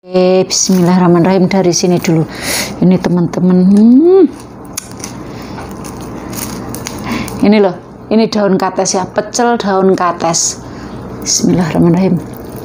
Bismillahirrahmanirrahim. Dari sini dulu. Ini teman-teman. Ini loh. Ini daun kates ya. Pecel daun kates. Bismillahirrahmanirrahim.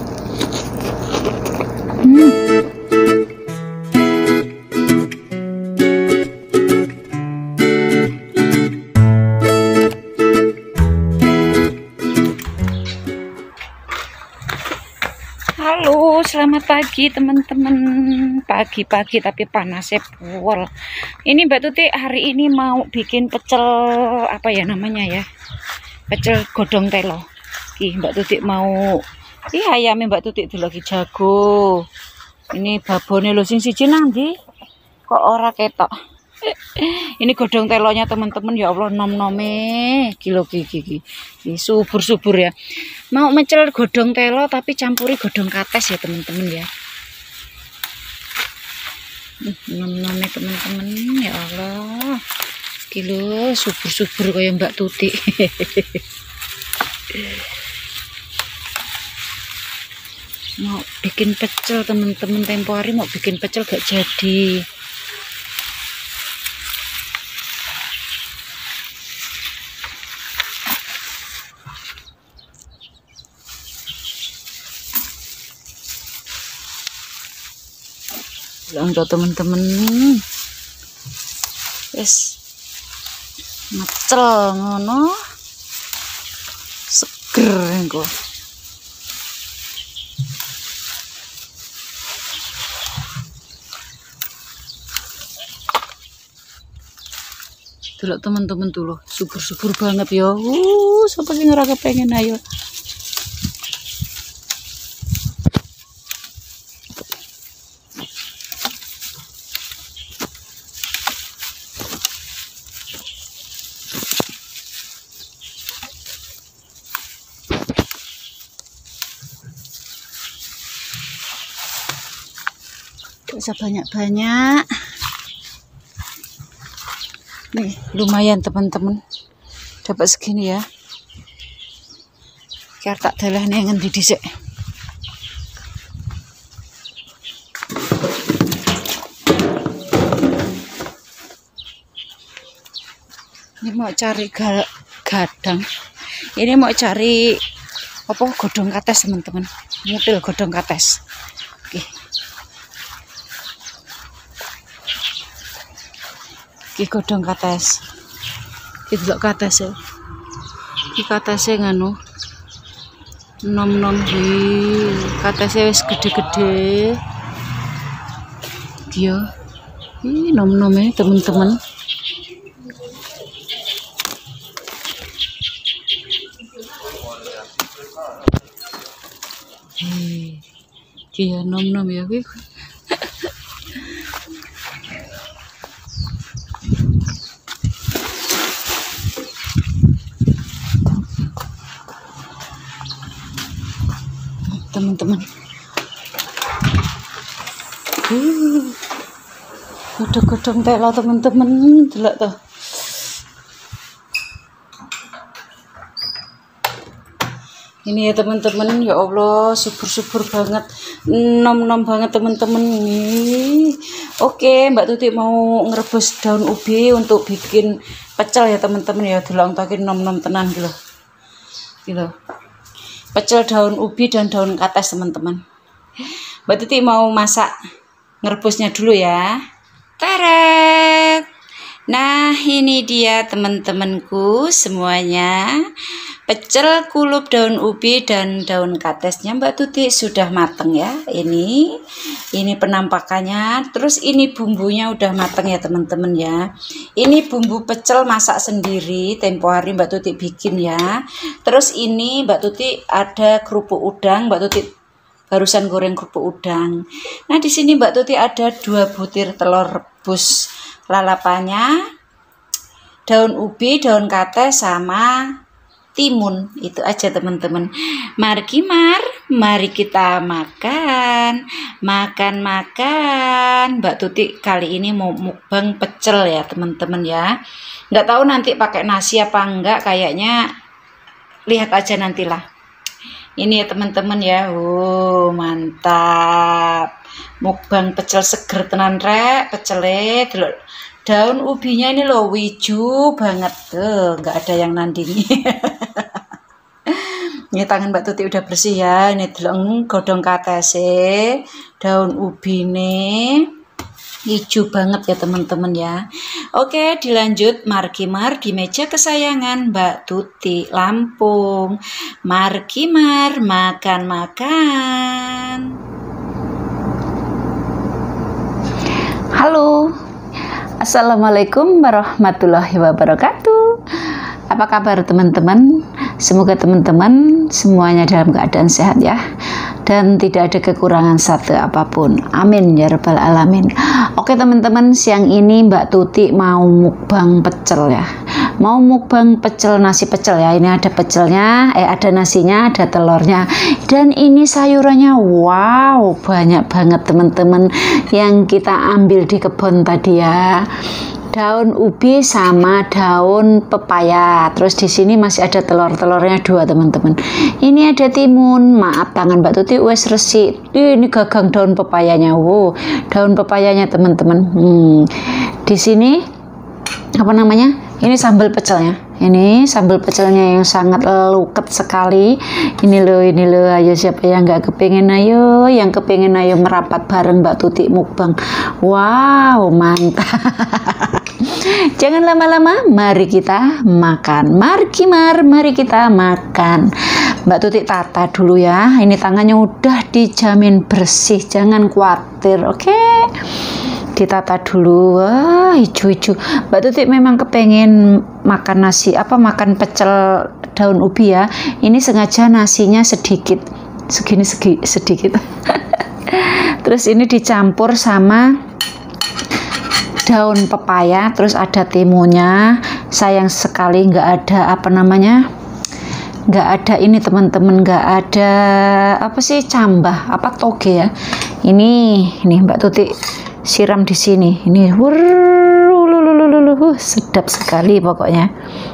Halo, selamat pagi teman-teman. Pagi-pagi tapi panasnya pol. Ini Mbak Tuti hari ini mau bikin pecel apa ya namanya ya? Pecel godong telo. Mbak Tuti mau ayamnya Mbak Tuti itu lagi jago. Ini babone lho sing siji nang ndi? Kok ora ketok. Ini godong telonya teman-teman, ya Allah, nom-nome kilo gigi subur-subur ya. Mau mecel godong telo tapi campuri godong kates ya teman-teman ya. Nom-nome teman-teman, ya Allah, kilo subur-subur kayak Mbak Tuti. Mau bikin pecel teman-teman, tempo hari mau bikin pecel gak jadi. Untuk teman-teman, yes, ngecel ngono, seger engko. Delok teman-teman tuh loh, subur-subur banget ya. Siapa sih ora kepengen ayo. Bisa banyak-banyak nih, lumayan teman-teman, dapat segini ya. Biar tak dalah nih ngendi dhisik. Ini mau cari gadang, ini mau cari apa, godong kates teman-teman, mutil godong kates. Oke. Iki godong kates. Iki delok kates e. Iki katese nganu. Nom-nom iki. Katese wis gede-gede. Iki yo. Ih, nom-nome teman-teman. Iki ya nom-nom ya kuwi. Teman-teman, godong-godong telo teman-teman, delok tuh. Ini ya teman-teman, ya Allah, subur-subur banget, nom-nom banget teman-teman ini. Oke, Mbak Tuti mau ngerebus daun ubi untuk bikin pecel ya teman-teman ya. Delok tokin nom-nom tenan gitu. Gitu. Pecel daun ubi dan daun kates teman-teman. Mbak Tuti mau masak, ngerebusnya dulu ya. Teret. Nah, ini dia teman-temanku semuanya. Pecel kulup daun ubi dan daun katesnya Mbak Tuti sudah mateng ya. Ini penampakannya. Terus ini bumbunya udah mateng ya teman-teman ya. Ini bumbu pecel masak sendiri, tempo hari Mbak Tuti bikin ya. Terus ini Mbak Tuti ada kerupuk udang, Mbak Tuti barusan goreng kerupuk udang. Nah, di sini Mbak Tuti ada 2 butir telur rebus lalapannya, daun ubi, daun kates sama timun. Itu aja teman-teman. Mari kita makan Mbak Tuti kali ini mau mukbang pecel ya teman-teman ya. Nggak tahu nanti pakai nasi apa enggak, kayaknya lihat aja nantilah. Ini ya teman-teman ya. Mantap. mukbang pecel seger tenan rek, pecele delok daun ubinya ini loh wiju banget tuh, nggak ada yang nandingi. Ini tangan Mbak Tuti udah bersih ya, ini delok godong katese, daun ubi nih hijau banget ya teman-teman ya. Oke, dilanjut markimar di meja kesayangan Mbak Tuti Lampung. Markimar makan-makan. Halo, assalamualaikum warahmatullahi wabarakatuh. Apa kabar teman-teman? Semoga teman-teman semuanya dalam keadaan sehat ya, dan tidak ada kekurangan satu apapun. Amin ya rabbal alamin. Oke teman-teman, siang ini Mbak Tuti mau mukbang pecel ya. Mau mukbang pecel, nasi pecel ya. Ini ada pecelnya, ada nasinya, ada telurnya, dan ini sayurannya. Wow, banyak banget teman-teman yang kita ambil di kebun tadi ya. Daun ubi sama daun pepaya. Terus di sini masih ada telurnya 2 teman-teman. Ini ada timun. Maaf tangan Mbak Tuti wes resik. Ini gagang daun pepayanya. Wow, daun pepayanya teman-teman. Di sini apa namanya? Ini sambal pecelnya. Ini sambal pecelnya yang sangat luket sekali. Ini loh, ayo siapa yang nggak kepingin, ayo, yang kepingin ayo merapat bareng Mbak Tuti mukbang. Wow, mantap. Jangan lama-lama, mari kita makan. Markimar, mari kita makan. Mbak Tuti tata dulu ya. Ini tangannya udah dijamin bersih, jangan khawatir, oke? Ditata dulu. Wah, hijau-hijau. Mbak Tuti memang kepengen makan nasi, makan pecel daun ubi ya. Ini sengaja nasinya sedikit, segini sedikit. Terus ini dicampur sama daun pepaya, terus ada timunnya. Sayang sekali nggak ada nggak ada ini teman-teman, nggak ada cambah toge ya. Ini Mbak Tuti siram di sini. Ini sedap sekali pokoknya.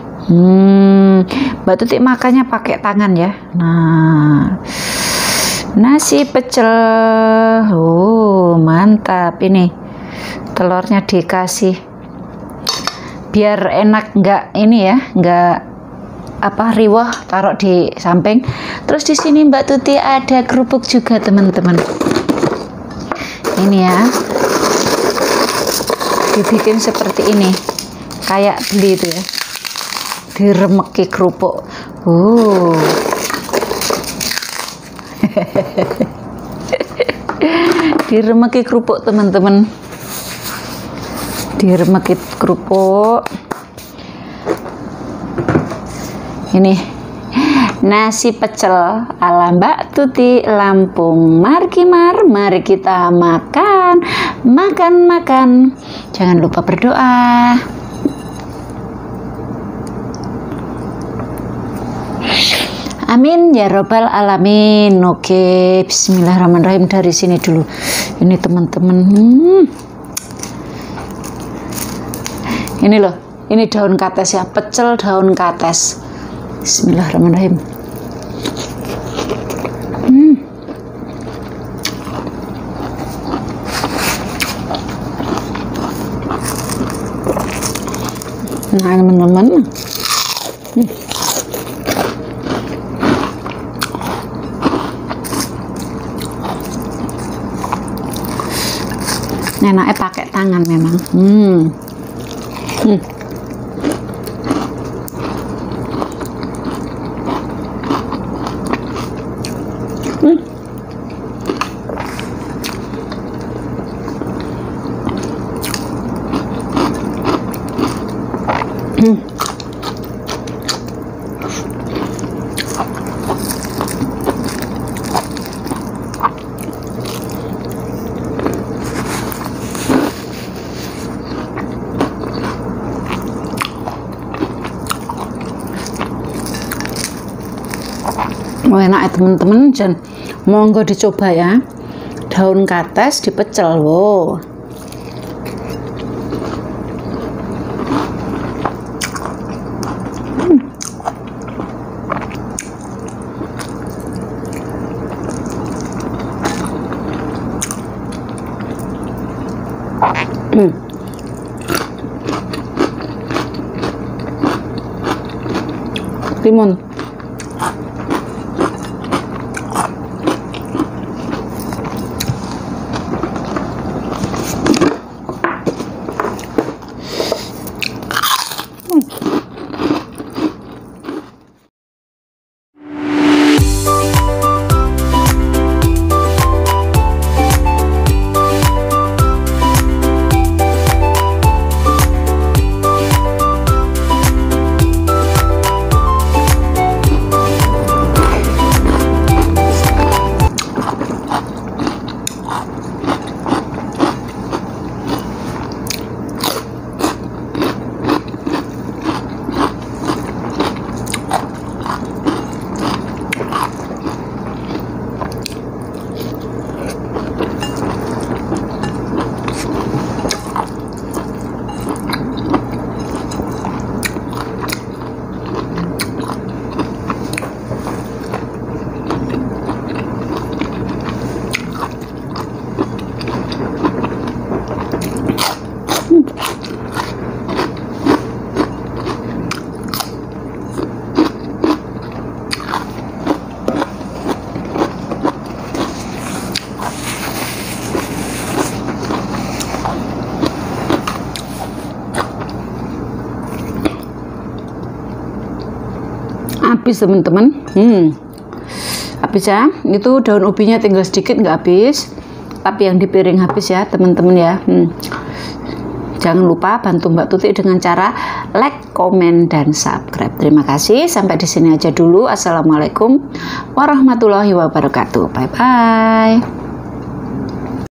Mbak Tuti makannya pakai tangan ya. Nah, nasi pecel. Oh, mantap ini. Telurnya dikasih biar enak, nggak riwah, taruh di samping. Terus di sini Mbak Tuti ada kerupuk juga teman-teman. Ini ya, dibikin seperti ini, kayak beli itu ya, diremeki kerupuk. Diremeki kerupuk teman-teman, diremeki kerupuk. Ini nasi pecel ala Mbak Tuti Lampung. Markimar, mari kita makan. Jangan lupa berdoa. Amin ya robbal alamin. Oke, bismillahirrahmanirrahim. Dari sini dulu. Ini teman-teman. Ini loh, ini daun kates ya, pecel daun kates. Bismillahirrahmanirrahim. Nah teman-teman, enaknya pakai tangan memang. Oh, enak ya teman-teman, dan monggo dicoba ya, daun kates dipecel. Wow, Timun. Habis teman-teman. Habis ya. Itu daun ubinya tinggal sedikit, nggak habis, tapi yang di piring habis ya teman-teman ya. Jangan lupa bantu Mbak Tuti dengan cara like, komen, dan subscribe. Terima kasih. Sampai di sini aja dulu. Assalamualaikum warahmatullahi wabarakatuh. Bye bye.